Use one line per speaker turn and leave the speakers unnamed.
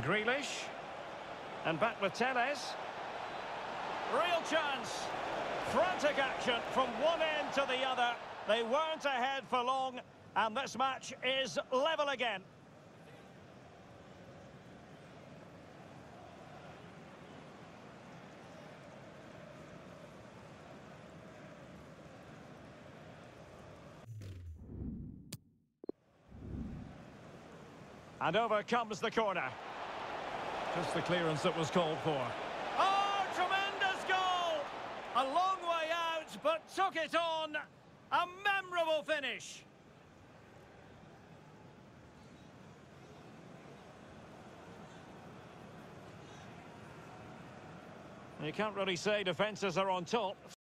Grealish. And back with Telles. Real chance. Frantic action from one end to the other. They weren't ahead for long, and this match is level again. And over comes the corner. Just the clearance that was called for. Oh, tremendous goal! A long way out, but took it on. A memorable finish. You can't really say defences are on top.